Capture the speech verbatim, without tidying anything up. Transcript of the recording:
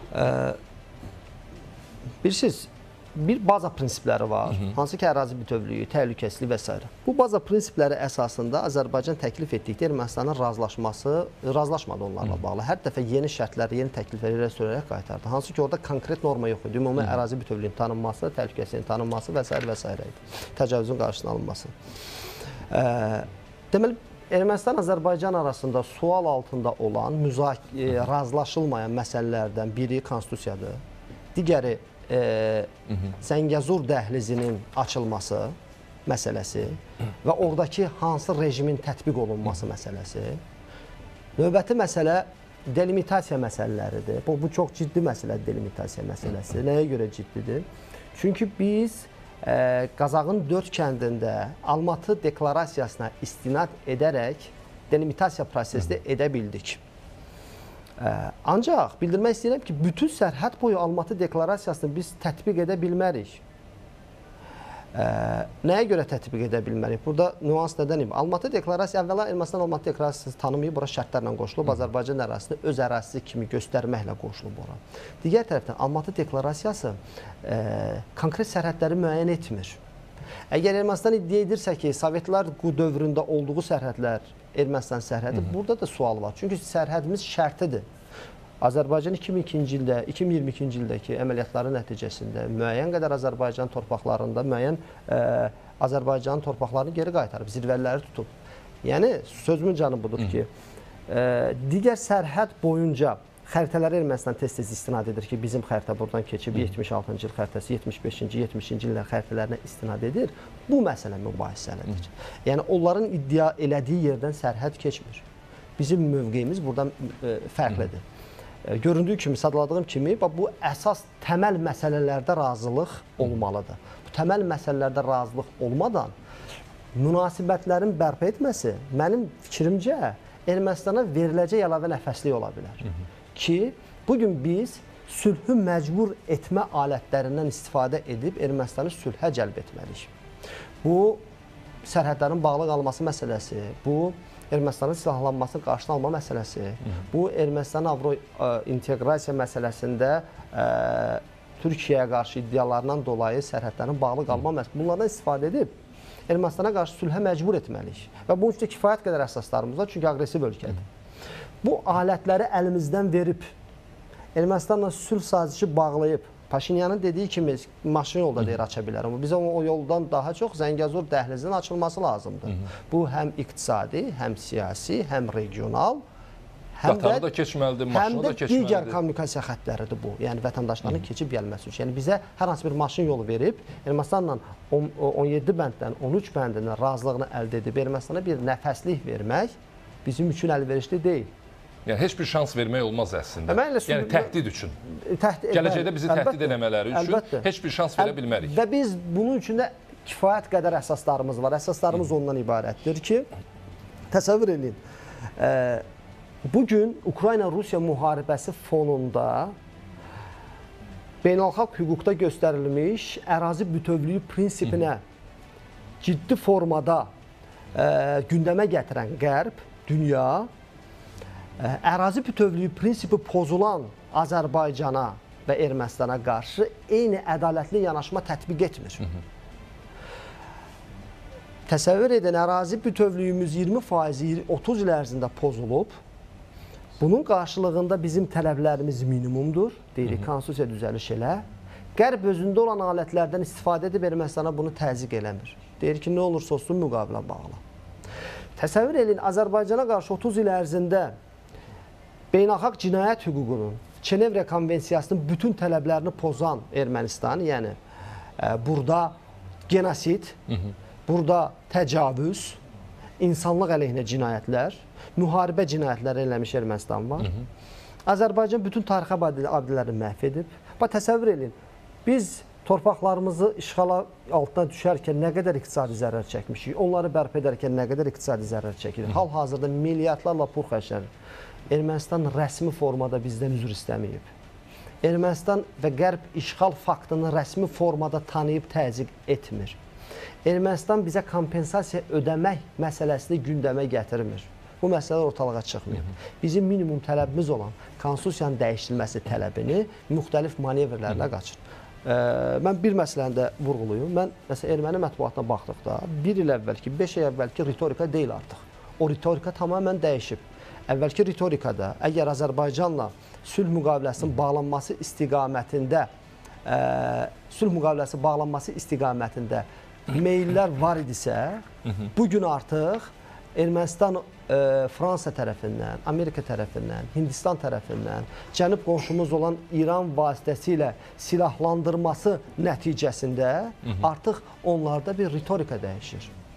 Bilirsiniz, bir baza prinsipləri var, Hı -hı. hansı ki, ərazi bütövlüyü, təhlükəsizlik və s. Bu baza prinsipləri əsasında Azərbaycan təklif etdikdə Ermənistanın razılaşması, razılaşmadı onlarla Hı -hı. bağlı. Hər dəfə yeni şərtlər, yeni təklifləri irəli sürərək qaytardı. Hansı ki, orada konkret norma yox idi. Ümumi Hı -hı. ərazi bütövlüyünün tanınması, təhlükəsizliyin tanınması və s. və s. idi. Təcavüzün qarşısının alınması. E, deməli, Ermənistan, Azərbaycan arasında sual altında olan, müzakirə, razılaşılmayan məsələlərdən biri konstitusiyadır. Digəri e, Zəngəzur dəhlizinin açılması məsələsi və oradakı hansı rejimin tətbiq olunması məsələsi. Növbəti məsələ delimitasiya məsələləridir. Bu, bu çox ciddi məsələdir, delimitasiya məsələsi. Nəyə görə ciddidir? Çünki biz e, Qazağın dörd kəndində Almatı deklarasiyasına istinad edərək delimitasiya prosesini edə bildik. Ancaq bildirmək istəyirəm ki, bütün sərhəd boyu Almatı deklarasiyasını biz tətbiq edə bilmərik. Nəyə görə tətbiq edə bilmərik? Burada nüans nədən ibarətdir? Almatı deklarasiyası, əvvəla Ermənistan Almatı deklarasiyası tanımayıb, bura şərtlərlə qoşulub, Azərbaycan ərazisini öz ərazisi kimi göstərməklə qoşulub ora. Digər tərəfdən Almatı deklarasiyası konkret sərhədləri müəyyən etmir. Əgər Ermənistan iddia edirsə ki, Sovetlər dövründə olduğu sərhədlər Ermənistan sərhədi, burada da sual var. Çünki sərhədimiz şərtidir. Azərbaycan iki min ikinci ildə, iki min iyirmi ikinci ildəki əməliyyatların nəticəsində müəyyən qədər Azərbaycan torpaqlarında müəyyən ə, Azərbaycanın torpaqlarını geri qaytarıb, zirvələri tutub. Yəni, sözümün canı budur ki, ə, digər sərhəd boyunca xəritələri Ermənistan tez-tez istinad edir ki, bizim xəritə buradan keçib, yetmiş altıncı il xəritəsi, yetmiş beşinci, yetmişinci illər xəritələrinə istinad edir. Bu məsələ mübahisəlidir. Yəni, onların iddia elədiyi yerdən sərhəd keçmir. Bizim mövqeyimiz buradan e, fərqlidir. E, göründüyü kimi, sadaladığım kimi, bu əsas təməl məsələlərdə razılıq olmalıdır. Bu təməl məsələlərdə razılıq olmadan münasibətlərin bərpa etməsi mənim fikrimcə Ermənistana veriləcək əlavə nəfəslik ola bilər. Hı -hı. Ki, bugün biz sülhü məcbur etmə alətlərindən istifadə edib Ermənistanı sülhə cəlb etməliyik. Bu, sərhədlərin bağlı qalması məsələsi, bu, Ermənistanın silahlanmasını qarşına alma məsələsi, Hı -hı. bu, Ermənistanın Avro inteqrasiya məsələsində ə, Türkiyəyə qarşı iddialarından dolayı sərhədlərin bağlı qalma məsələsi, bunlardan istifadə edib Ermənistana qarşı sülhə məcbur etməliyik. Və bunun üçün kifayət qədər əsaslarımız var, çünki aqressiv ölkədir. Bu alətləri əlimizdən verib, Ermənistanla sülh sazişi bağlayıb, Paşinyanın dediyi kimi maşın yolda deyir aça bilər, amma bizə o yoldan daha çox Zəngəzur dəhlizinin açılması lazımdır. Hı -hı. Bu, həm iqtisadi, həm siyasi, həm regional, həm Qatarı da keçməlidir, maşını da keçməlidir. Həm də digər kommunikasiya xətləridir bu, yəni vətəndaşların Hı -hı. keçib gəlməsi üçün. Yəni bizə hər hansı bir maşın yolu verib, Ermənistanla on yeddi bənddən on üç bəndindən razılığını əldə edib, Ermənistana bir nəfəslik vermək bizim üçün əlverişli deyil. Yəni, heç bir şans vermək olmaz əslində. Yəni, təhdid üçün. Təhdid, Gələcəkdə bizi əlbəttə, təhdid eləmələri üçün əlbəttə. heç bir şans verə bilmərik. Və biz bunun üçün də kifayət qədər əsaslarımız var. Əsaslarımız Hı. ondan ibarətdir ki, təsəvvür edin, e, bugün Ukrayna-Rusiya müharibəsi fonunda beynəlxalq hüquqda göstərilmiş ərazi bütövlüyü prinsipinə Hı. ciddi formada e, gündəmə gətirən Qərb, dünya, ərazi bütövlüyü prinsipi pozulan Azərbaycana və Ermənistana qarşı eyni ədalətli yanaşma tətbiq etmir. Hı -hı. Təsəvvür edin, ərazi bütövlüyümüz iyirmi faiz otuz il ərzində pozulub. Bunun qarşılığında bizim tələblərimiz minimumdur, deyirik, konstitusiya düzəliş elə. Qərb özündə olan alətlərdən istifadə edib Ermənistana bunu təzyiq eləmir. Deyir ki, nə olursa olsun müqavilə bağlı. Təsəvvür edin, Azərbaycana qarşı otuz il ərzində beynəlxalq cinayət hüququnun, Çenevre konvensiyasının bütün tələblərini pozan Ermənistan, yəni e, burada genosid, Hı -hı. burada təcavüz, insanlıq əleyhinə cinayətlər, müharibə cinayətləri eləmiş Ermənistan var. Hı -hı. Azərbaycan bütün tarixi abidələri məhv edib. Bax, təsəvvür edin, biz torpaqlarımızı işğala altına düşərkən nə qədər iqtisadi zərər çəkmişik, onları bərpa edərkən nə qədər iqtisadi zərər çəkirik. Hal-hazırda milyardlarla pul xərclənir. Ermənistan rəsmi formada bizdən üzr istəməyib. Ermənistan və Qərb işğal faktını rəsmi formada tanıyıb təzyiq etmir. Ermənistan bizə kompensasiya ödəmək məsələsini gündəmə gətirmir. Bu məsələlər ortalığa çıxmayıb. Bizim minimum tələbimiz olan konstitusiyanın dəyişdirilməsi tələbini müxtəlif manevrlərlə qaçır. E, mən bir məsələni də vurğuluyum. Mən məsələn erməni mətbuatına baxdıqda bir il əvvəlki, beş ay əvvəlki ritorika deyil artıq. O ritorika tamamilə dəyişib. Əvvəlki ritorikada əgər Azərbaycanla sülh müqaviləsinin bağlanması istiqamətində ə, sülh müqaviləsi bağlanması istiqamətində meyllər var idisə, bu gün artıq Ermənistan ə, Fransa tərəfindən, Amerika tərəfindən, Hindistan tərəfindən, cənub qonşumuz olan İran vasitəsilə silahlandırması nəticəsində artıq onlarda bir ritorika dəyişir.